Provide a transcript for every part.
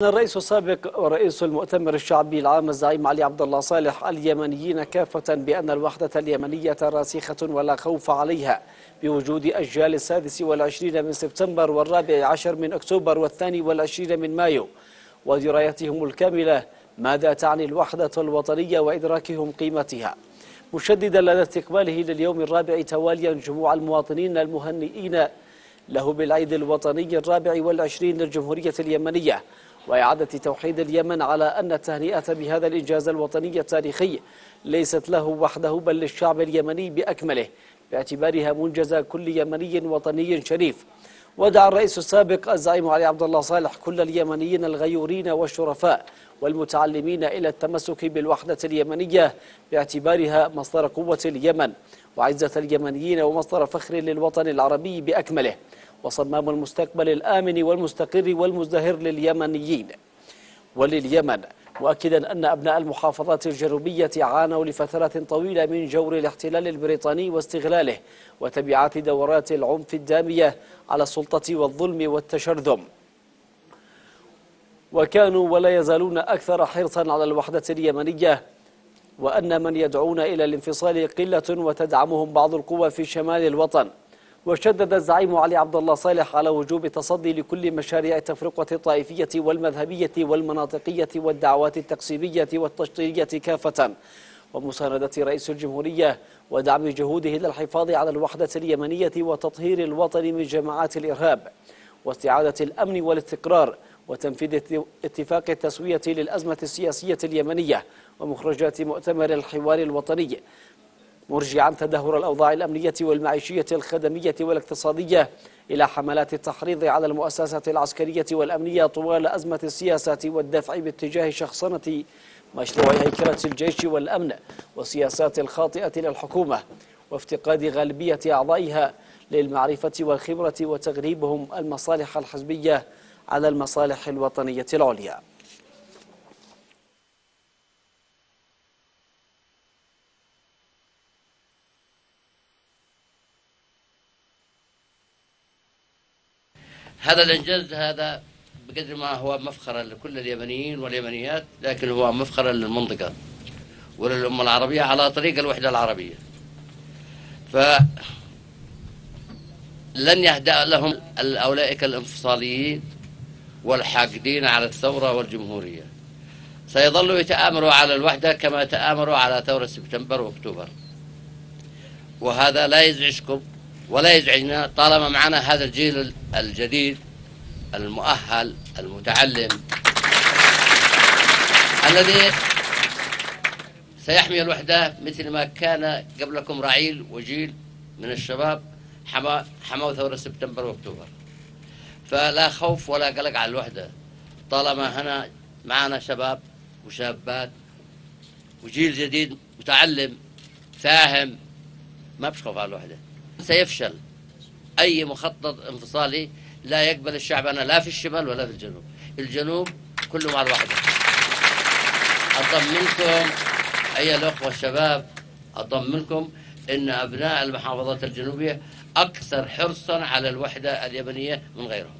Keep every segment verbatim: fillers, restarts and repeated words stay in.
الرئيس السابق ورئيس المؤتمر الشعبي العام الزعيم علي عبد الله صالح اليمنيين كافة بأن الوحدة اليمنية راسخة ولا خوف عليها بوجود أجيال السادس والعشرين من سبتمبر والرابع عشر من أكتوبر والثاني والعشرين من مايو، ودرايتهم الكاملة ماذا تعني الوحدة الوطنية وإدراكهم قيمتها، مشددا لدى استقباله لليوم الرابع تواليا جموع المواطنين المهنئين له بالعيد الوطني الرابع والعشرين للجمهورية اليمنية، وإعادة توحيد اليمن على أن التهنئة بهذا الإنجاز الوطني التاريخي ليست له وحده بل للشعب اليمني بأكمله باعتبارها منجز كل يمني وطني شريف. ودعا الرئيس السابق الزعيم علي عبد الله صالح كل اليمنيين الغيورين والشرفاء والمتعلمين إلى التمسك بالوحدة اليمنية باعتبارها مصدر قوة اليمن وعزة اليمنيين ومصدر فخر للوطن العربي بأكمله وصمام المستقبل الآمن والمستقر والمزدهر لليمنيين ولليمن، مؤكدا أن أبناء المحافظات الجنوبية عانوا لفترات طويلة من جور الاحتلال البريطاني واستغلاله وتبعات دورات العنف الدامية على السلطة والظلم والتشرذم، وكانوا ولا يزالون أكثر حرصا على الوحدة اليمنية، وأن من يدعون إلى الانفصال قلة وتدعمهم بعض القوى في شمال الوطن. وشدد الزعيم علي عبد الله صالح على وجوب التصدي لكل مشاريع التفرقة الطائفية والمذهبية والمناطقية والدعوات التقسيمية والتشطيرية كافة، ومساندة رئيس الجمهورية ودعم جهوده للحفاظ على الوحدة اليمنية وتطهير الوطن من جماعات الإرهاب واستعادة الأمن والاستقرار وتنفيذ اتفاق التسوية للأزمة السياسية اليمنية ومخرجات مؤتمر الحوار الوطني، مرجعا تدهور الأوضاع الأمنية والمعيشية الخدمية والاقتصادية إلى حملات التحريض على المؤسسات العسكرية والأمنية طوال أزمة السياسة والدفع باتجاه شخصنة مشروع هيكلة الجيش والأمن والسياسات الخاطئة للحكومة وافتقاد غالبية أعضائها للمعرفة والخبرة وتغليبهم المصالح الحزبية على المصالح الوطنية العليا. هذا الإنجاز هذا بقدر ما هو مفخرا لكل اليمنيين واليمنيات، لكن هو مفخرا للمنطقة وللأمة العربية على طريق الوحدة العربية. فلن يهدأ لهم أولئك الانفصاليين والحاقدين على الثورة والجمهورية، سيظلوا يتآمروا على الوحدة كما تآمروا على ثورة سبتمبر وأكتوبر، وهذا لا يزعجكم ولا يزعجنا طالما معنا هذا الجيل الجديد المؤهل المتعلم الذي سيحمي الوحدة مثل ما كان قبلكم رعيل وجيل من الشباب حما حموا ثورة سبتمبر وأكتوبر. فلا خوف ولا قلق على الوحدة طالما هنا معنا شباب وشابات وجيل جديد متعلم فاهم، ما بشخوف على الوحدة. سيفشل أي مخطط انفصالي لا يقبل الشعب، أنا لا في الشمال ولا في الجنوب، الجنوب كله مع الوحدة. أطمنكم أيها الأخوة الشباب، أطمنكم إن أبناء المحافظات الجنوبية أكثر حرصا على الوحدة اليمنية من غيرهم،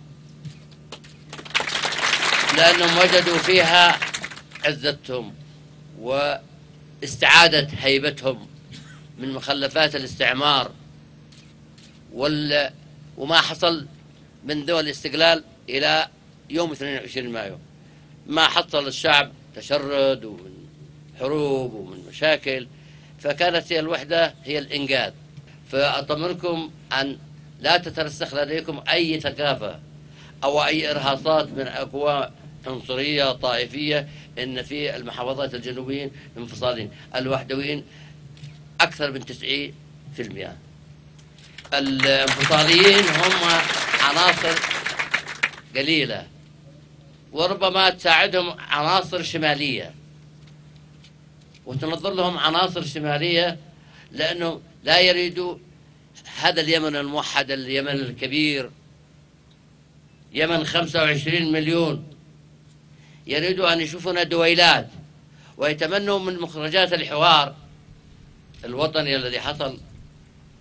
لأنهم وجدوا فيها عزتهم واستعادة هيبتهم من مخلفات الاستعمار وال وما حصل من دول الاستقلال إلى يوم اثنين وعشرين مايو، ما حصل الشعب تشرد ومن حروب ومن مشاكل، فكانت هي الوحدة هي الإنقاذ. فأطمنكم أن لا تترسخ لديكم أي ثقافة أو أي إرهاصات من أقوى عنصرية طائفية إن في المحافظات الجنوبيين انفصالين. الوحدويين أكثر من تسعين في المئة. الانفصاليين هم عناصر قليلة وربما تساعدهم عناصر شمالية وتنظر لهم عناصر شمالية، لأنه لا يريدوا هذا اليمن الموحد، اليمن الكبير، يمن خمسة وعشرين مليون، يريدوا أن يشوفون دويلات ويتمنوا من مخرجات الحوار الوطني الذي حصل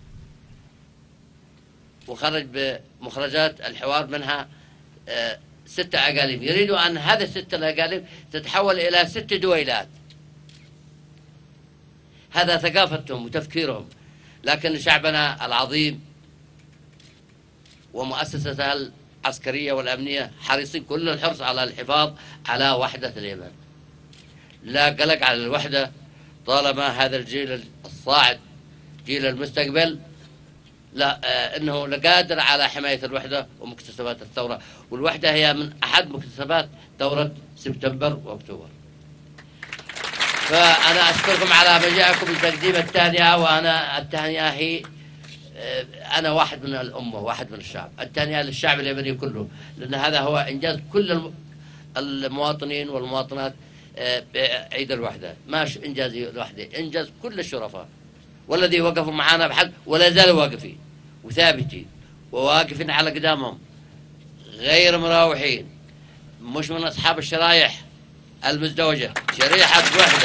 وخرج بمخرجات الحوار منها ستة أقاليم، يريدوا أن هذه الستة الأقاليم تتحول إلى ست دويلات. هذا ثقافتهم وتفكيرهم. لكن شعبنا العظيم ومؤسستها العسكرية والأمنية حريصين كل الحرص على الحفاظ على وحدة اليمن. لا قلق على الوحدة طالما هذا الجيل الصاعد جيل المستقبل لا آه انه لقادر على حمايه الوحده ومكتسبات الثوره، والوحده هي من احد مكتسبات ثوره سبتمبر واكتوبر. فانا اشكركم على مجيئكم لتقديم التهنئه، وانا التهنئه هي آه انا واحد من الامه، واحد من الشعب، التهنئه للشعب اليمني كله، لان هذا هو انجاز كل المواطنين والمواطنات آه بعيد الوحده، ماش انجازي لوحدي، انجاز كل الشرفاء والذي وقفوا معنا بحد ولا زالوا واقفين وثابتين وواقفين على قدامهم غير مراوحين، مش من أصحاب الشرايح المزدوجة، شريحة وحدة.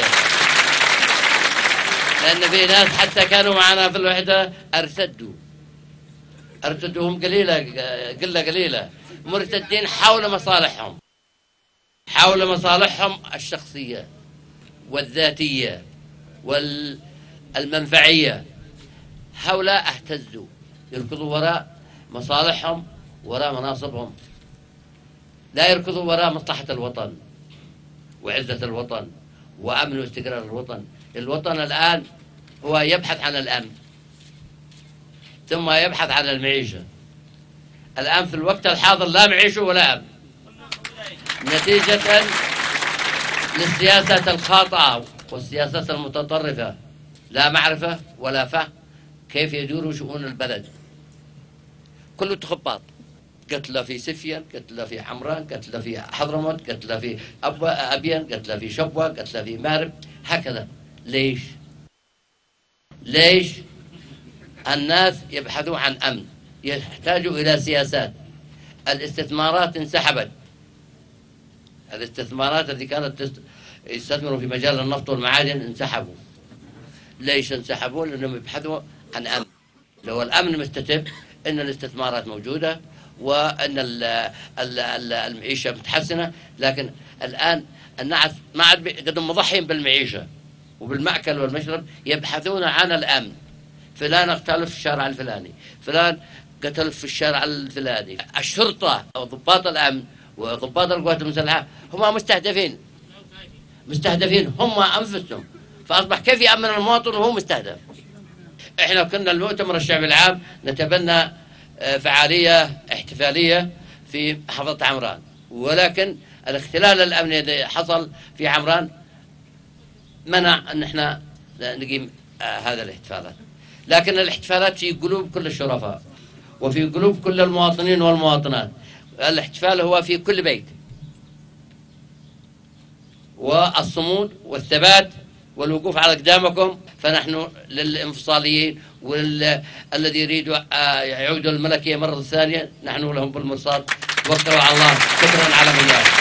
لأن في ناس حتى كانوا معنا في الوحدة ارتدوا ارتدوهم قليلة قلة قليلة، مرتدين حول مصالحهم، حول مصالحهم الشخصية والذاتية وال المنفعية. هؤلاء اهتزوا يركضوا وراء مصالحهم، وراء مناصبهم، لا يركضوا وراء مصلحة الوطن وعزة الوطن وأمن واستقرار الوطن. الوطن الآن هو يبحث عن الأمن ثم يبحث عن المعيشة. الآن في الوقت الحاضر لا معيشة ولا أمن، نتيجة للسياسة الخاطئة والسياسات المتطرفة، لا معرفة ولا فهم كيف يدور شؤون البلد. كله تخباط، قتلى في سفيان، قتلى في حمران، قتلى في حضرموت، قتلى في أبين، قتلى في شبوة، قتلى في مارب، هكذا. ليش؟ ليش؟ الناس يبحثون عن أمن، يحتاجوا إلى سياسات. الاستثمارات انسحبت، الاستثمارات التي كانت يستثمروا في مجال النفط والمعادن انسحبوا. ليش انسحبوا؟ لأنهم يبحثوا عن أمن. لو الأمن مستتب أن الاستثمارات موجودة وأن المعيشة متحسنة، لكن الآن الناس ما عاد قدهم مضحين بالمعيشة وبالمأكل والمشرب، يبحثون عن الأمن. فلان اغتال في الشارع الفلاني، فلان قتل في الشارع الفلاني. الشرطة أو ضباط الأمن وضباط القوات المسلحة هم مستهدفين، مستهدفين هم أنفسهم. فأصبح كيف يأمن المواطن وهو مستهدف؟ إحنا كنا المؤتمر الشعبي العام نتبنى فعالية احتفالية في محافظة عمران، ولكن الاختلال الأمني الذي حصل في عمران منع أن احنا نقيم هذا الاحتفالات. لكن الاحتفالات في قلوب كل الشرفاء وفي قلوب كل المواطنين والمواطنات. الاحتفال هو في كل بيت، والصمود والثبات والوقوف على أقدامكم. فنحن للانفصاليين والذي يريدوا يعودوا الملكية مرة ثانية نحن لهم بالمرصاد. توكلوا على الله. شكرا على مجال.